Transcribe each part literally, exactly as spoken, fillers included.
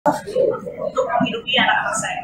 untuk menghidupi anak-anak saya.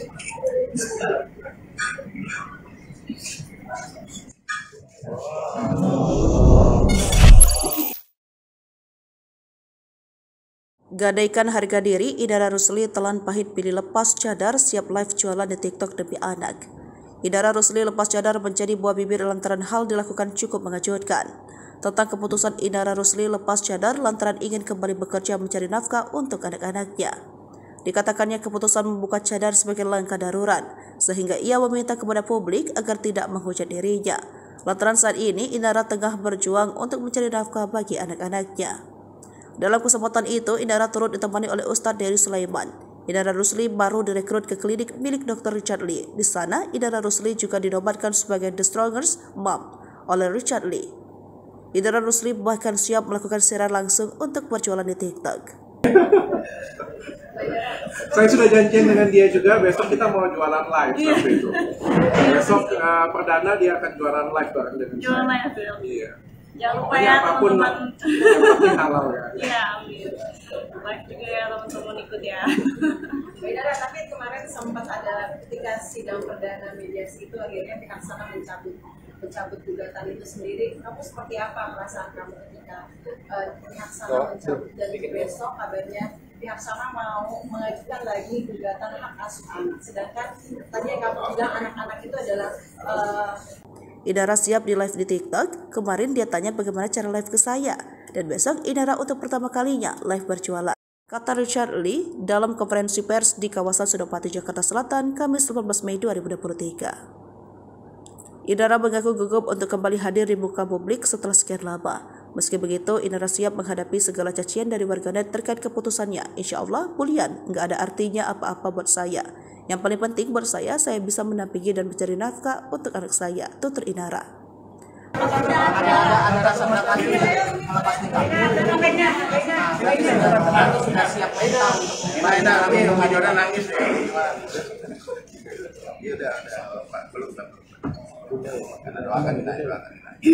Gadaikan harga diri, Indra Rusli telan pahit pilih lepas cadar, siap live jualan di TikTok demi anak. Indra Rusli lepas cadar menjadi buah bibir lantaran hal dilakukan cukup mengejutkan. Tentang keputusan Indra Rusli lepas cadar lantaran ingin kembali bekerja mencari nafkah untuk anak-anaknya. Dikatakannya keputusan membuka cadar sebagai langkah darurat, sehingga ia meminta kepada publik agar tidak menghujat dirinya. Lantaran saat ini Indra tengah berjuang untuk mencari nafkah bagi anak-anaknya. Dalam kesempatan itu, Indra turut ditemani oleh Ustadz Dery Sulaiman. Indra Rusli baru direkrut ke klinik milik dokter Richard Lee. Di sana, Indra Rusli juga dinobatkan sebagai The Strongest Mom oleh Richard Lee. Indra Rusli bahkan siap melakukan siaran langsung untuk berjualan di TikTok. Saya sudah janjian dengan dia juga, besok kita mau jualan live sampai itu. Besok uh, perdana dia akan jualan live bareng dengan saya. Jualan live ya? Iya. Jangan lupa ya teman-teman. Yang penting halal ya. Iya, amin. Live juga ya teman-teman ikut ya. Beda, tapi kemarin sempat ada ketika sidang perdana mediasi itu akhirnya pihak sana mencabut mencabut gugatan itu sendiri. Kamu seperti apa perasaan kamu ketika uh, pihak sana mencabut dan besok kabarnya pihak sana mau mengajukan lagi gugatan hak asuh anak, sedangkan tadi yang kamu bilang anak-anak itu adalah uh, Indra siap di live di TikTok. Kemarin dia tanya bagaimana cara live ke saya, dan besok Indra untuk pertama kalinya live berjualan. Kata Richard Lee dalam konferensi pers di kawasan Senopati, Jakarta Selatan, Kamis delapan belas Mei dua ribu dua puluh tiga. Indra mengaku gugup untuk kembali hadir di muka publik setelah sekian lama. Meski begitu, Indra siap menghadapi segala cacian dari warganet terkait keputusannya. Insya Allah, bulian, nggak ada artinya apa-apa buat saya. Yang paling penting buat saya, saya bisa menampingi dan mencari nafkah untuk anak saya, tutur Indra. Ada ada ada rasa berat hati melepas nikah. Nah, sudah siap kita untuk Main nanti Mbak Jodan nangis ya. Iya udah ada Pak belum belum. Karena doakan kita doakan.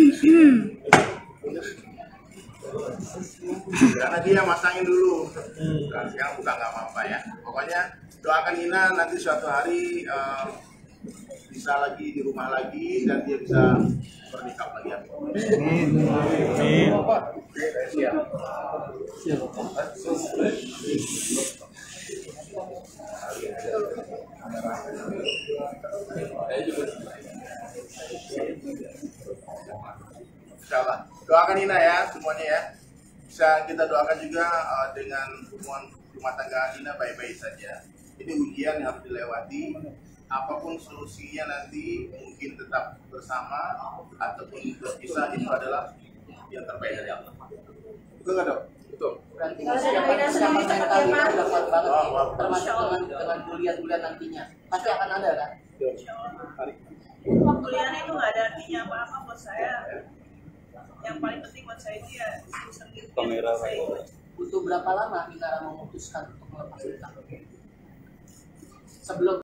Karena dia masangin dulu. Kan sekarang bukan nggak apa-apa ya. Pokoknya doakan Ina nanti suatu hari uh, bisa lagi di rumah lagi dan dia bisa bernikah lagi. Amin. Amin. Siap. Siap. Insyaallah. Doakan Ina ya semuanya ya. Bisa kita doakan juga uh, dengan hubungan rumah tangga Ina baik-baik saja. Ini ujian yang harus dilewati. Apapun solusinya nanti mungkin tetap bersama ataupun berpisah, itu adalah yang terbaik dari Allah. Betul nggak dok? Betul. Berarti persiapan persiapan mental itu udah kuat banget nih, termasuk dengan dengan kuliah-kuliah nantinya. Pasti akan ada kan? Kuliahnya itu nggak ada artinya apa-apa buat saya. Yang paling penting buat saya itu ya urusan diri saya. Butuh berapa lama Indra memutuskan untuk melepas nikah? Sebelum